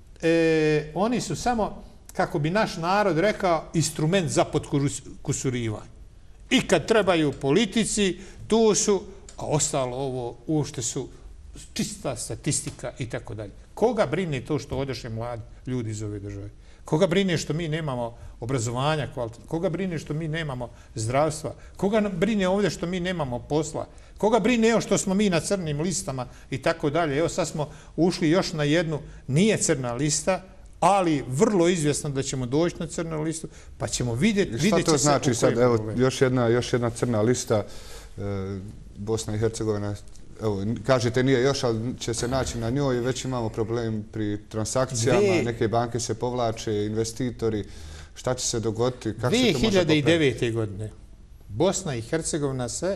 e, oni su samo, kako bi naš narod rekao, instrument za potkusurivanje. I kad trebaju politici, tu su, a ostalo ovo uopšte su čista statistika i tako dalje. Koga brine to što odeše mladi ljudi iz ove države? Koga brine što mi nemamo obrazovanja kvalitetno? Koga brine što mi nemamo zdravstva? Koga brine ovdje što mi nemamo posla? Koga brine evo što smo mi na crnim listama i tako dalje? Evo sad smo ušli još na jednu, nije crna lista, ali vrlo izvjesno da ćemo doći na crnu listu, pa ćemo vidjeti... Šta to znači sad? Evo, još jedna, još jedna crna lista, e, Bosna i Hercegovina, evo, kažete nije još, ali će se naći na njoj, već imamo problem pri transakcijama, Dve... neke banke se povlače, investitori, šta će se dogoditi? Kako dvije hiljade devete. godine Bosna i Hercegovina se,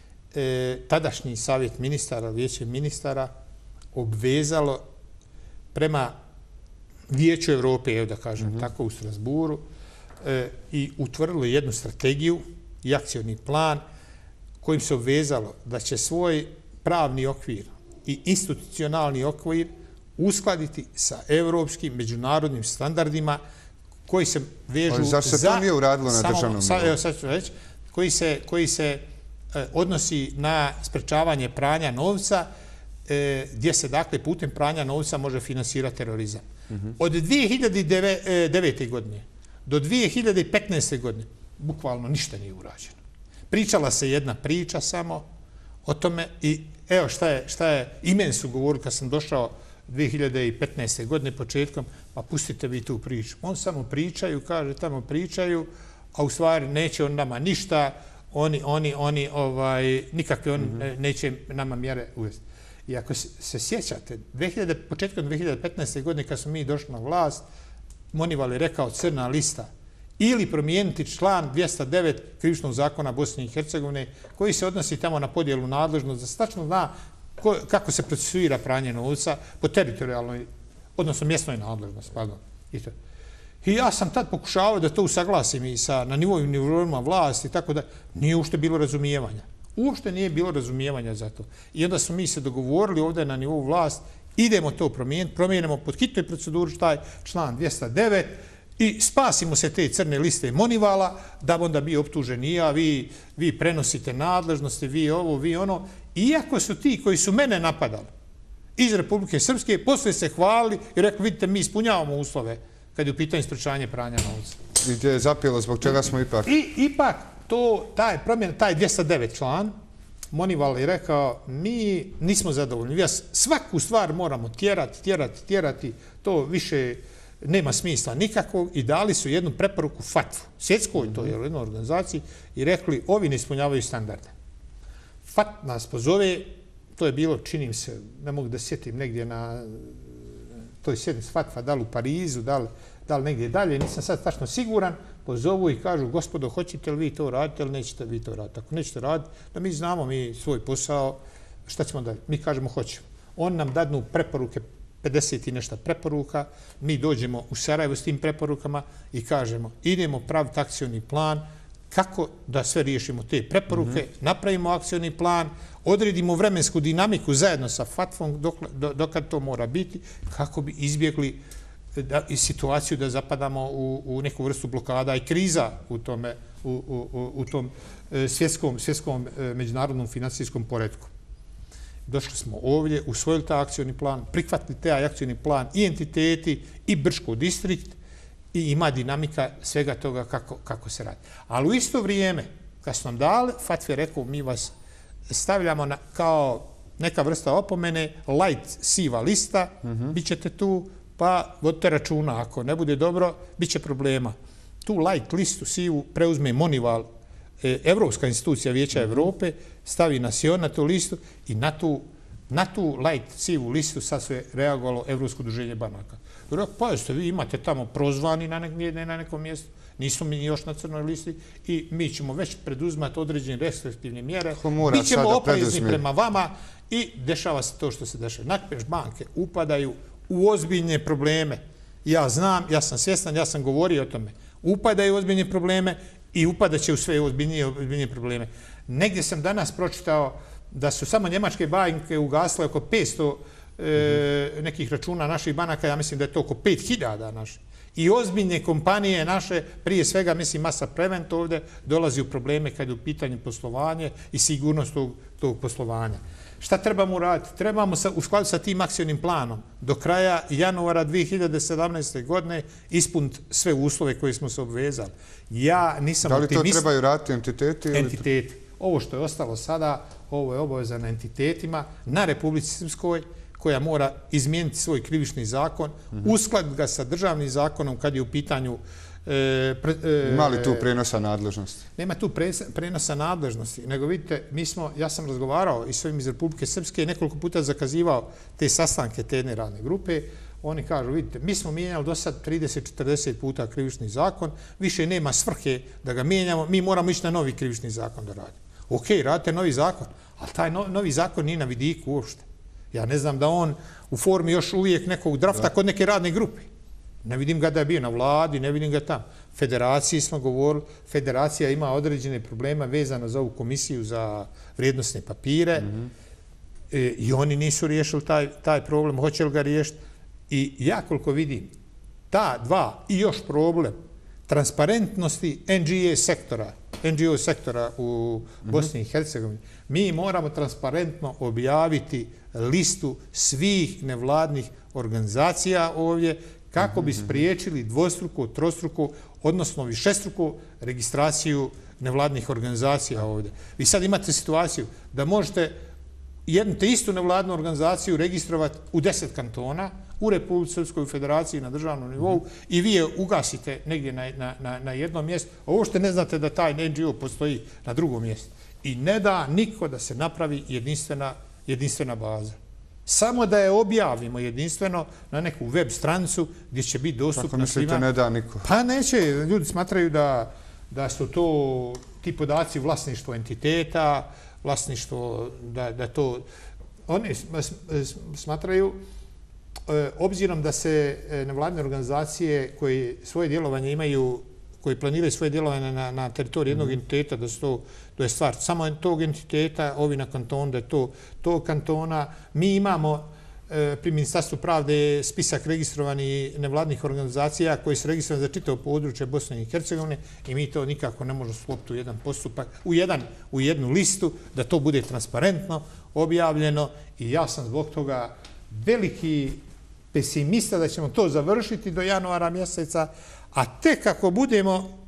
e, tadašnji savjet ministara, vijeće ministara, obvezalo prema Vijeću Evrope, evo da kažem, mm-hmm. tako u Strasburu, e, i utvrdilo jednu strategiju i akcioni plan kojim se obvezalo da će svoj pravni okvir i institucionalni okvir uskladiti sa evropskim međunarodnim standardima koji se vežu za... Zašto se to nije uradilo na državnom nivou? Evo sad ću reći, koji se, koji se e, odnosi na sprečavanje pranja novca, e, gdje se dakle putem pranja novca može finansirati terorizam. Mm-hmm. Od dvije hiljade devete. godine do dvije hiljade petnaeste. godine bukvalno ništa nije urađeno. Pričala se jedna priča samo o tome i evo šta je, šta je i meni su govorili kad sam došao dvije hiljade petnaeste. godine početkom, pa pustite vi tu priču. On samo pričaju, kaže tamo pričaju, a u stvari neće on nama ništa, oni, oni, oni, ovaj, nikakve on mm-hmm. neće nama mjere uvesti. I ako se sjećate, početkom dvije hiljade petnaeste. godine kad smo mi došli na vlast, Monival je rekao crna lista ili promijeniti član dvjesto devet krivičnog zakona Bosne i Hercegovine koji se odnosi tamo na podjelu nadležnosti, da se tačno zna ko, kako se procesuira pranje novca po teritorijalnoj, odnosno mjesnoj nadležnosti. Pardon. I, to. I ja sam tad pokušavao da to usaglasim i sa, na nivou nivoima vlasti, tako da nije uopšte bilo razumijevanja. Uopšte nije bilo razumijevanja za to. I onda smo mi se dogovorili ovdje na nivou vlast, idemo to promijeniti, promijenimo pod hitnoj proceduri taj član dvjesto devet i spasimo se te crne liste Monivala, da bi onda bio optužen i ja, vi, vi prenosite nadležnosti, vi ovo, vi ono. Iako su ti koji su mene napadali iz Republike Srpske, poslije se hvalili i rekli, vidite, mi ispunjavamo uslove kad je u pitanju sprečavanja pranja novca. I gdje je zapelo, zbog čega smo ipak... I ipak, to, taj, promjen, taj dvjesto devet član, Monival je rekao, mi nismo zadovoljni. Mi svaku stvar moramo tjerati, tjerati, tjerati. To više nema smisla nikakvog i dali su jednu preporuku FATF-u, svjetskoj, to je u jednoj organizaciji, i rekli, ovi ne ispunjavaju standarde. FATF nas pozove, to je bilo, činim se, ne mogu da sjetim negdje na toj sjednici FATF-a, da li u Parizu, da li, da li negdje dalje, nisam sad tačno siguran, pozovu i kažu, gospodo, hoćete li vi to raditi ili nećete vi to raditi? Ako nećete raditi, da mi znamo mi svoj posao, šta ćemo dalje? Mi kažemo, hoćemo. On nam dadnu preporuke, pedeset i nešto preporuka, mi dođemo u Sarajevo s tim preporukama i kažemo, idemo praviti akcioni plan, kako da sve riješimo te preporuke, mm-hmm. napravimo akcioni plan, odredimo vremensku dinamiku zajedno sa FATF-om dok, dokad to mora biti, kako bi izbjegli da, i situaciju da zapadamo u, u neku vrstu blokada i kriza u, tome, u, u, u tom svjetskom, svjetskom međunarodnom financijskom poretku. Došli smo ovdje, usvojili taj akcioni plan, prihvatili taj akcioni plan i entiteti i Brčko distrikt i ima dinamika svega toga kako, kako se radi. Ali u isto vrijeme, kad su nam dali, FATF je rekao, mi vas stavljamo na, kao neka vrsta opomene, light siva lista, mm-hmm. bit ćete tu, pa vodite računa, ako ne bude dobro, bit će problema. Tu light listu sivu preuzme Monival, Evropska institucija Vijeća Evrope, stavi nas i on na tu listu i na tu, na tu light sivu listu sad se reagovalo Evropsko udruženje banaka. Pa jeste, vi imate tamo prozvani na, nek, na nekom mjestu, nismo mi još na crnoj listi i mi ćemo već preduzimati određene restriktivne mjere, bit ćemo oprezni prema vama i dešava se to što se dešava. Nakon banke upadaju u ozbiljne probleme. Ja znam, ja sam svjestan, ja sam govorio o tome. Upadaju u ozbiljne probleme i upadat će u sve ozbiljnije, ozbiljnije probleme. Negdje sam danas pročitao da su samo njemačke banke ugasle oko petsto e, nekih računa naših banaka, ja mislim da je to oko pet hiljada naših. I ozbiljne kompanije naše, prije svega, mislim, Masa Prevent ovdje, dolazi u probleme kad je u pitanju poslovanje i sigurnost tog, tog poslovanja. Šta trebamo uraditi? Trebamo sa, u skladu sa tim akcionim planom do kraja januara dvije hiljade sedamnaeste. godine ispuniti sve uslove koje smo se obvezali. Ja nisam optimist. Da li optimist... to trebaju raditi entiteti? Entiteti. Ovo što je ostalo sada, ovo je obaveza na entitetima, na Republici Srpskoj, koja mora izmijeniti svoj krivični zakon, mm-hmm. uskladiti ga sa državnim zakonom kad je u pitanju... E, pre, e, Ima li tu prenosa nadležnosti? Nema tu pre, prenosa nadležnosti, nego vidite, mi smo, ja sam razgovarao i s ovim iz Republike Srpske, nekoliko puta zakazivao te sastanke te jedne radne grupe. Oni kažu, vidite, mi smo mijenjali do sad trideset do četrdeset puta krivični zakon, više nema svrhe da ga mijenjamo, mi moramo ići na novi krivični zakon da radimo. Ok, radite novi zakon, ali taj no, novi zakon nije na vidiku uopšte. Ja ne znam da on u formi još uvijek nekog drafta kod neke radne grupe. Ne vidim ga da je bio na vladi, ne vidim ga tamo. Federaciji smo govorili, federacija ima određene problema vezano za ovu komisiju za vrijednosne papire mm-hmm. e, i oni nisu riješili taj, taj problem, hoće li ga riješiti. I ja koliko vidim, ta dva i još problem transparentnosti N G O sektora, N G O sektora u Bosni i Hercegovini, mi moramo transparentno objaviti listu svih nevladnih organizacija ovdje kako bi spriječili dvostruku, trostruku, odnosno višestruku registraciju nevladnih organizacija ovdje. Vi sad imate situaciju da možete jednu te istu nevladnu organizaciju registrovati u deset kantona, u Republici Srpskoj federaciji na državnom nivou i vi je ugasite negdje na, na, na, na jednom mjestu. Ovo što ne znate da taj N G O postoji na drugom mjestu. I ne da niko da se napravi jedinstvena, jedinstvena baza. Samo da je objavimo jedinstveno na neku web stranicu gdje će biti dostupno svima. Kako mislite ne da niko? Pa neće. Ljudi smatraju da, da su to ti podaci vlasništvo entiteta, vlasništvo, da, da to... Oni smatraju, obzirom da se nevladne organizacije koje svoje djelovanje imaju, koji planiraju svoje djelovanje na, na teritoriju jednog mm-hmm. entiteta, da su to, to je stvar samo tog entiteta, ovi na kantonu, da je to tog kantona. Mi imamo e, pri Ministarstvu pravde spisak registrovanih nevladnih organizacija koji su registrovani za čitavo područje Bosne i Hercegovine i mi to nikako ne možemo sklopiti u jedan postupak, u, jedan, u jednu listu, da to bude transparentno, objavljeno i ja sam zbog toga veliki pesimista da ćemo to završiti do januara mjeseca, a tek ako budemo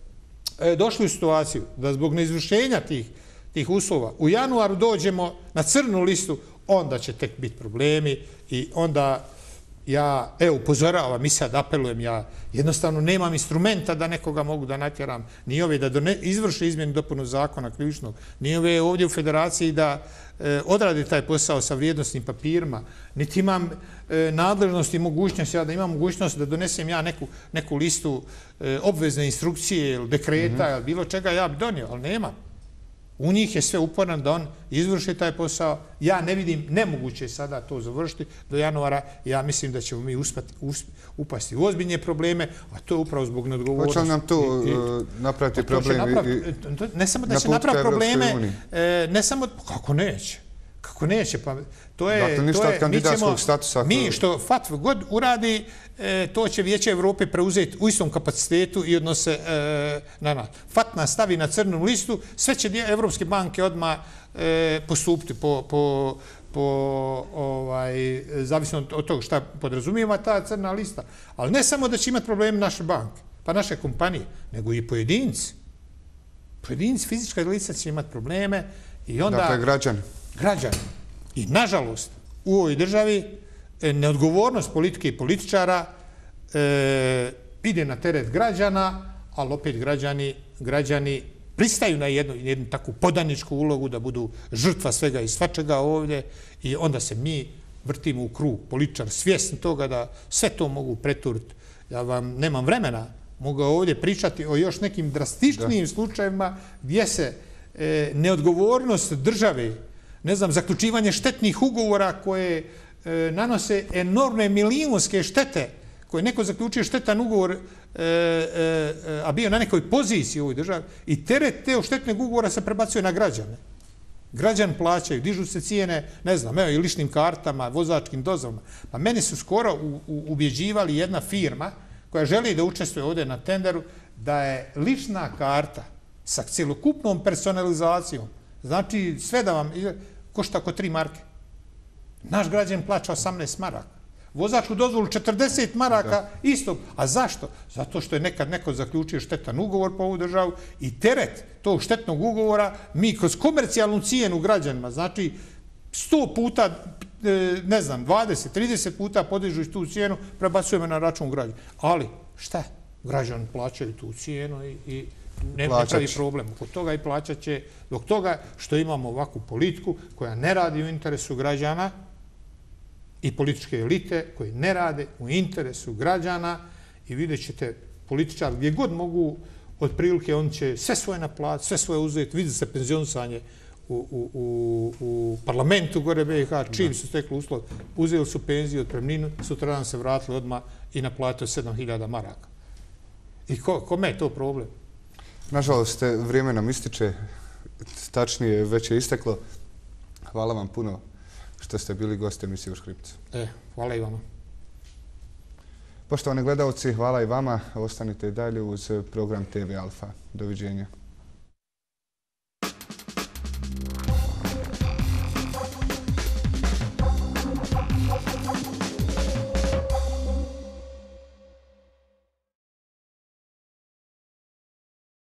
e, došli u situaciju da zbog neizvršenja tih, tih uslova u januaru dođemo na crnu listu, onda će tek biti problemi i onda ja, evo, upozoravam i sad apelujem, ja jednostavno nemam instrumenta da nekoga mogu da natjeram, ni ove da done, izvrše izmjenu dopunu zakona krivičnog, ni ove ovdje u federaciji da e, odradi taj posao sa vrijednosnim papirima, niti imam e, nadležnost i mogućnost, ja da imam mogućnost da donesem ja neku, neku listu e, obvezne instrukcije ili dekreta ili mm-hmm. bilo čega ja bi donio, ali nemam. U njih je sve uporan da on izvrši taj posao. Ja ne vidim nemoguće sada to završiti do januara. Ja mislim da ćemo mi uspati, usp, upasti u ozbiljne probleme, a to je upravo zbog neodgovornosti. Hoće nam to i, napraviti problem? Napravi, ne samo da će napraviti probleme, ne samo... Kako neće? Kako neće? Pa to je, dakle, ništa to je, od kandidatskog mi ćemo, statusa. Mi što F A T F god uradi, e, to će Vijeće Evrope preuzeti u istom kapacitetu i odnose e, na nas. F A T nas stavi na crnu listu, sve će evropske banke odmah e, postupiti po, po, po ovaj, zavisno od toga šta podrazumijeva ta crna lista. Ali ne samo da će imati probleme naše banke, pa naše kompanije, nego i pojedinci. Pojedinci, fizička lica će imati probleme i onda... Dakle, građani. Građani. I nažalost, u ovoj državi neodgovornost politike i političara ide na teret građana, ali opet građani pristaju na jednu takvu podaničku ulogu da budu žrtva svega i svačega ovdje i onda se mi vrtimo u krug, političar svjesni toga da sve to mogu preturiti. Ja vam nemam vremena, mogu ovdje pričati o još nekim drastičnijim slučajevima gdje se neodgovornost države, ne znam, zaključivanje štetnih ugovora koje nanose enormne milijunske štete, koje neko zaključuje štetan ugovor, a bio na nekoj poziciji u ovoj državi, i teret te štetnog ugovora se prebacuje na građane. Građani plaćaju, dižu se cijene, ne znam, evo i ličnim kartama, vozačkim dozvolama. Pa meni su skoro ubjeđivali jedna firma koja želi da učestvuje ovdje na tenderu, da je lična karta sa cjelokupnom personalizacijom, znači sve da vam košta oko tri marke. Naš građan plaća osamnaest maraka. Vozačku dozvolu četrdeset maraka isto. A zašto? Zato što je nekad neko zaključio štetan ugovor po ovu državu i teret tog štetnog ugovora mi kroz komercijalnu cijenu građanima, znači sto puta, ne znam, dvadeset, trideset puta podižući tu cijenu, prebacujemo na račun građana. Ali, šta? Građani plaćaju tu cijenu i ne pravi problem. Oko toga i plaćat će, dok toga što imamo ovakvu politiku koja ne radi u interesu građana i političke elite koji ne rade u interesu građana i vidjet ćete političar gdje god mogu, otprilike on će sve svoje naplatiti, sve svoje uzeti, vidi se penzionisanje u parlamentu gore B i H, čim su stekli uslov, uzeli su penziju, otpremninu, sutradan se vratili odmah i naplatili sedam hiljada maraka. I kome je to problem? Nažalost, vrijeme nam ističe, tačnije već je isteklo. Hvala vam puno što ste bili gost emisije U škripcu. E, hvala i vama. Poštovani gledalci, hvala i vama. Ostanite i dalje uz program T V Alfa. Doviđenja.